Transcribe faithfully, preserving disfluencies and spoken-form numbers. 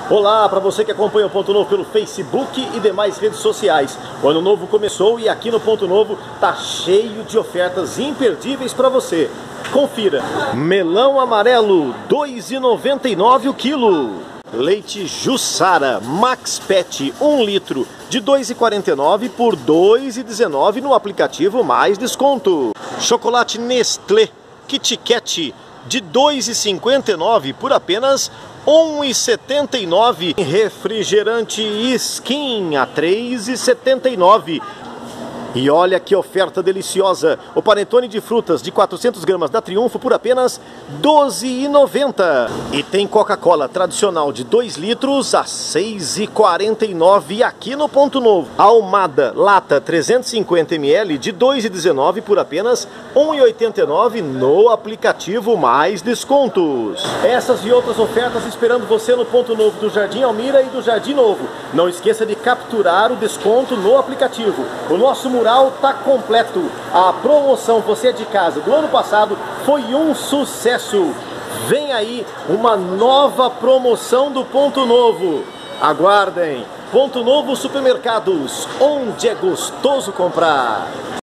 Olá para você que acompanha o Ponto Novo pelo Facebook e demais redes sociais. O ano novo começou e aqui no Ponto Novo tá cheio de ofertas imperdíveis para você. Confira. Melão amarelo, dois reais e noventa e nove centavos o quilo. Leite Jussara Max Pet um litro de dois reais e quarenta e nove centavos por dois reais e dezenove centavos no aplicativo mais desconto. Chocolate Nestlé Kit Kat de dois reais e cinquenta e nove centavos por apenas um real e setenta e nove centavos. Refrigerante Skin a três reais e setenta e nove centavos. E olha que oferta deliciosa! O panetone de frutas de quatrocentas gramas da Triunfo por apenas doze reais e noventa centavos. E tem Coca-Cola tradicional de dois litros a seis reais e quarenta e nove centavos aqui no Ponto Novo. Almada lata trezentos e cinquenta mililitros de dois reais e dezenove centavos por apenas um real e oitenta e nove centavos no aplicativo mais descontos. Essas e outras ofertas esperando você no Ponto Novo do Jardim Almira e do Jardim Novo. Não esqueça de capturar o desconto no aplicativo. O nosso mural tá completo. A promoção Você é de Casa do ano passado foi um sucesso. Vem aí uma nova promoção do Ponto Novo. Aguardem. Ponto Novo Supermercados, onde é gostoso comprar.